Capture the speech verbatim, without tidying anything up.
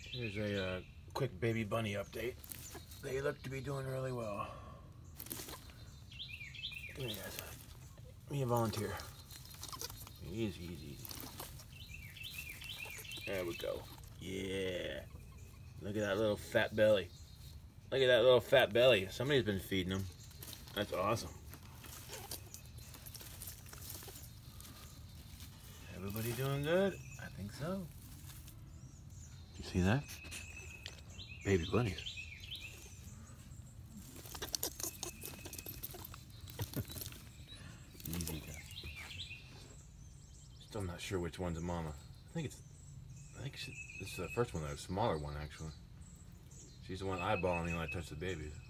Here's a uh, quick baby bunny update. They look to be doing really well. Come here, guys. Be a volunteer. Easy, easy, easy. There we go. Yeah. Look at that little fat belly. Look at that little fat belly. Somebody's been feeding them. That's awesome. Everybody doing good? I think so. You see that? Baby bunnies. Easy guy. Still not sure which one's a mama. I think it's. I think she, this is the first one, the smaller one actually. She's the one eyeballing me when I touch the babies.